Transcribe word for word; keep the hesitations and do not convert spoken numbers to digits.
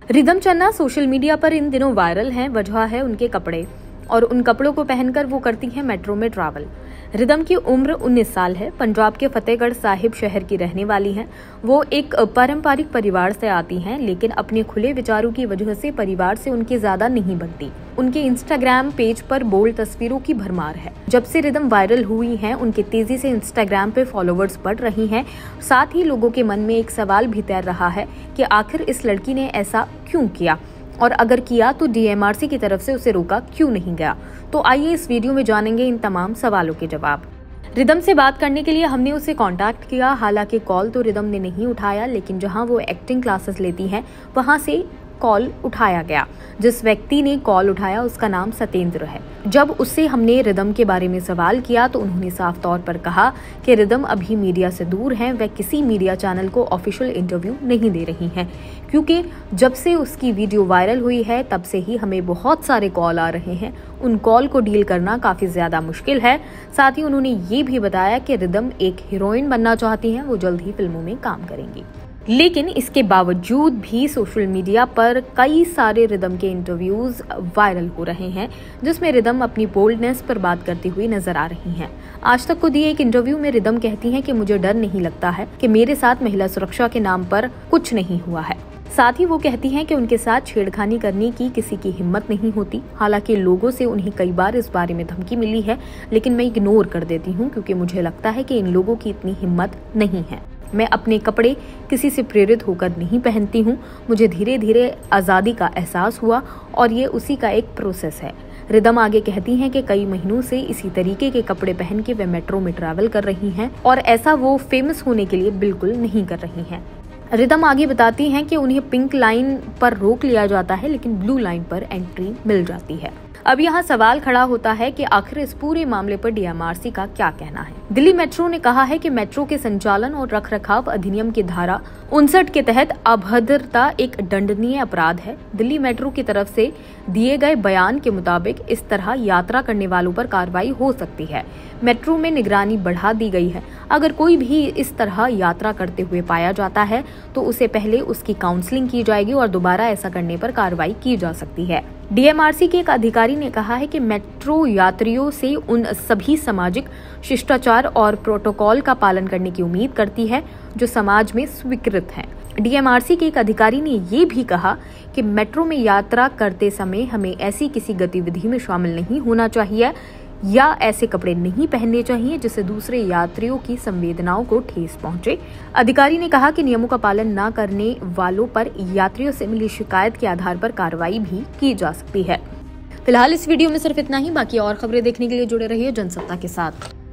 Rhythm चन्ना social media पर इन दिनों वायरल हैं। वजह है उनके कपड़े और उन कपड़ों को पहनकर वो करती हैं मेट्रो में ट्रैवल। रिदम की उम्र उन्नीस साल है। पंजाब के फतेहगढ़ साहिब शहर की रहने वाली हैं। वो एक पारंपरिक परिवार से आती हैं, लेकिन अपने खुले विचारों की वजह से परिवार से उनकी ज्यादा नहीं बनती। उनके इंस्टाग्राम पेज पर बोल्ड तस्वीरों की भरमार है। जब से रिदम वायरल हुई हैं, उनके तेजी से इंस्टाग्राम पे फॉलोवर्स बढ़ रही हैं। साथ ही लोगों के मन में एक सवाल भी तैर रहा है कि आखिर इस लड़की ने ऐसा क्यों किया, और अगर किया तो डीएमआरसी की तरफ से उसे रोका क्यों नहीं गया। तो आइए इस वीडियो में जानेंगे इन तमाम सवालों के जवाब। रिदम से बात करने के लिए हमने उसे कांटेक्ट किया। हालांकि कॉल तो रिदम ने नहीं उठाया, लेकिन जहां वो एक्टिंग क्लासेस लेती हैं वहां से कॉल उठाया गया। जिस व्यक्ति ने कॉल उठाया उसका नाम सतेंद्र है। जब उससे हमने रिदम के बारे में सवाल किया तो उन्होंने साफ तौर पर कहा कि रिदम अभी मीडिया से दूर हैं। वह किसी मीडिया चैनल को ऑफिशियल इंटरव्यू नहीं दे रही हैं, क्योंकि जब से उसकी वीडियो वायरल हुई है तब से ही हमें बहुत सारे कॉल आ रहे हैं। उन कॉल को डील करना काफी ज्यादा मुश्किल है। साथ ही उन्होंने ये भी बताया कि रिदम एक हीरोइन बनना चाहती हैं। वो जल्द ही फिल्मों में काम करेंगी, लेकिन इसके बावजूद भी सोशल मीडिया पर कई सारे रिदम के इंटरव्यूज वायरल हो रहे हैं, जिसमें रिदम अपनी बोल्डनेस पर बात करती हुई नजर आ रही हैं। आज तक को दिए एक इंटरव्यू में रिदम कहती हैं कि मुझे डर नहीं लगता है कि मेरे साथ महिला सुरक्षा के नाम पर कुछ नहीं हुआ है। साथ ही वो कहती हैं कि उनके साथ छेड़खानी करने की किसी की हिम्मत नहीं होती। हालांकि लोगों से उन्हें कई बार इस बारे में धमकी मिली है, लेकिन मैं इग्नोर कर देती हूँ क्योंकि मुझे लगता है कि इन लोगों की इतनी हिम्मत नहीं है। मैं अपने कपड़े किसी से प्रेरित होकर नहीं पहनती हूँ। मुझे धीरे धीरे आज़ादी का एहसास हुआ और ये उसी का एक प्रोसेस है। रिदम आगे कहती हैं कि कई महीनों से इसी तरीके के कपड़े पहन के वे मेट्रो में ट्रैवल कर रही हैं और ऐसा वो फेमस होने के लिए बिल्कुल नहीं कर रही हैं। रिदम आगे बताती हैं कि उन्हें पिंक लाइन पर रोक लिया जाता है, लेकिन ब्लू लाइन पर एंट्री मिल जाती है। अब यहाँ सवाल खड़ा होता है कि आखिर इस पूरे मामले पर डीएमआरसी का क्या कहना है। दिल्ली मेट्रो ने कहा है कि मेट्रो के संचालन और रखरखाव अधिनियम की धारा उनसठ के तहत अभद्रता एक दंडनीय अपराध है। दिल्ली मेट्रो की तरफ से दिए गए बयान के मुताबिक इस तरह यात्रा करने वालों पर कार्रवाई हो सकती है। मेट्रो में निगरानी बढ़ा दी गई है। अगर कोई भी इस तरह यात्रा करते हुए पाया जाता है तो उसे पहले उसकी काउंसलिंग की जाएगी और दोबारा ऐसा करने पर कार्रवाई की जा सकती है। डीएमआरसी के एक अधिकारी ने कहा है कि मेट्रो यात्रियों से उन सभी सामाजिक शिष्टाचार और प्रोटोकॉल का पालन करने की उम्मीद करती है जो समाज में स्वीकृत हैं। डीएमआरसी के एक अधिकारी ने ये भी कहा कि मेट्रो में यात्रा करते समय हमें ऐसी किसी गतिविधि में शामिल नहीं होना चाहिए या ऐसे कपड़े नहीं पहनने चाहिए जिससे दूसरे यात्रियों की संवेदनाओं को ठेस पहुंचे। अधिकारी ने कहा कि नियमों का पालन न करने वालों पर यात्रियों से मिली शिकायत के आधार पर कार्रवाई भी की जा सकती है। फिलहाल इस वीडियो में सिर्फ इतना ही। बाकी और खबरें देखने के लिए जुड़े रहिए जनसत्ता के साथ।